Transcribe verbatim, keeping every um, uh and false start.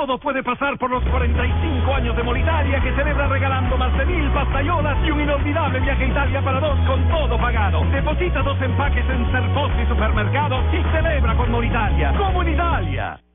todo puede pasar por los cuarenta y cinco años de Molitalia, que celebra regalando más de mil pastayolas y un inolvidable viaje a Italia para dos con todo pagado. Deposita dos empaques en Serposti Supermercados y celebra con Molitalia, como en Italia.